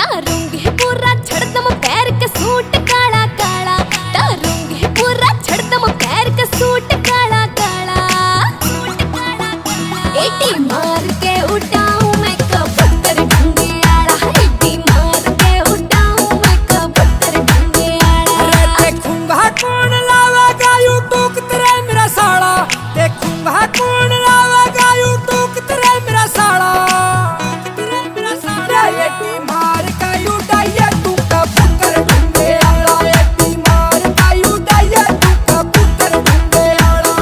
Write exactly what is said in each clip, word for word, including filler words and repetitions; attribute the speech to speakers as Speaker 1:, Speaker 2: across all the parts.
Speaker 1: डारूंगी पूरा छड़दम पैर के सूट काला काला, डारूंगी पूरा छड़दम पैर के सूट काला काला। एटी मार के उठाऊं मैं कबूतर ढंगे आड़ा, एटी मार के उठाऊं मैं कबूतर ढंगे आड़ा।
Speaker 2: देखूंगा कौन लावेगा यू टूक तेरे मेरा साला, देखूंगा कौन लावेगा यू टूक तेरे मेरा साला। एटी मार का यू डाइए तू कबूतर ढंगे आड़ा, एटी मार का यू डाइए तू कबूतर ढंगे आड़ा।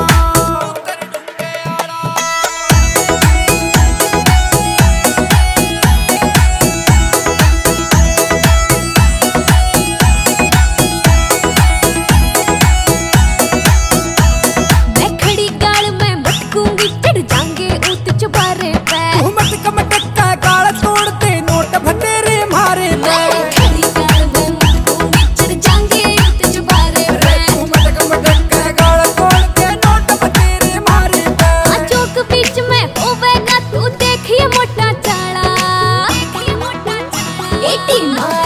Speaker 1: मैं खड़ी गाल में मटकूंगी, चढ़ जाएंगे ऊंट चुबारे पे।
Speaker 2: तू मटक मटक का गाल तोड़ते नोट भतेरे मारे पे।
Speaker 1: मैं खड़ी गाल में मटकूंगी, चढ़ जाएंगे ऊंट चुबारे पे।
Speaker 2: तू मटक मटक का गाल तोड़ते नोट भतेरे मारे पे।
Speaker 1: हाँ चौक बीच में होवेगा तू देखिए मोटा चाला, एटी मार